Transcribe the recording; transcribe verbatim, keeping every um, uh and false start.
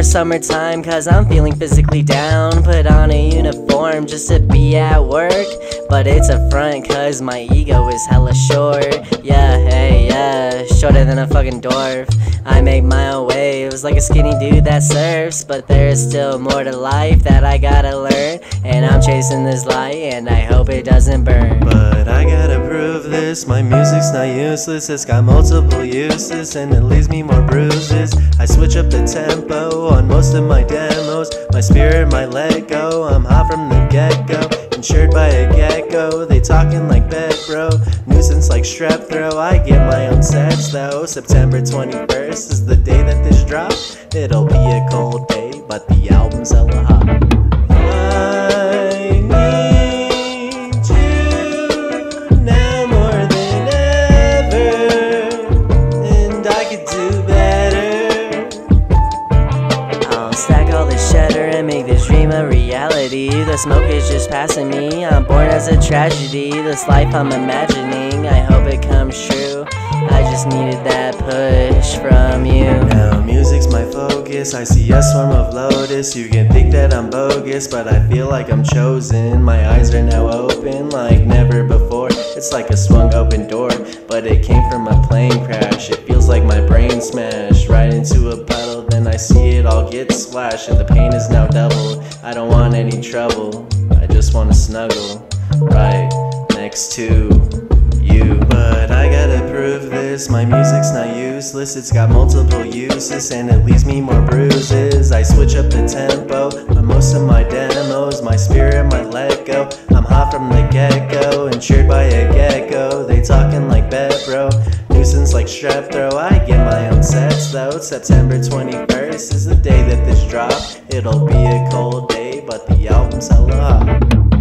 more summertime, cause I'm feeling physically down. Put on a uniform just to be at work, but it's a front cause my ego is hella short. Yeah, hey, yeah, shorter than a fucking dwarf. I make my own waves like a skinny dude that surfs, but there's still more to life that I gotta learn, and I'm chasing this light and I hope it doesn't burn. But I gotta prove this, my music's not useless. It's got multiple uses and it leaves me more bruises. I switch up the tempo on most of my demos. My spirit might let go, I'm hot from the get-go. Insured by a gecko, they talking like bed bro. Nuisance like strep throat, I get my own sets though. September twenty-first is the day that this drops. It'll be a cold day, but the album's hella hot. I need you now more than ever, and I could do better. I'll stack all this cheddar and make this dream a reality. The smoke is just passing me, I'm born as a tragedy. This life I'm imagining, I hope it comes true. I just needed that push from you. Now music's my focus, I see a swarm of lotus. You can think that I'm bogus, but I feel like I'm chosen. My eyes are now open like never before. It's like a swung open door, but it came from a plane crash. It feels like my brain smashed right into a puddle. Then I see it all get splashed and the pain is now double. I don't want any trouble, I just want to snuggle right next to you. But I gotta prove this, my music's not useless. It's got multiple uses and it leaves me more bruises. I switch up the tempo on most of my demos. My spirit might let go, I'm hot from the get-go. Insured by a gecko, they talking like bed bro. Nuisance like strep throat, I get my own sets though. September twenty-first is the day that this drops. It'll be a cold day, but the album's hella hot.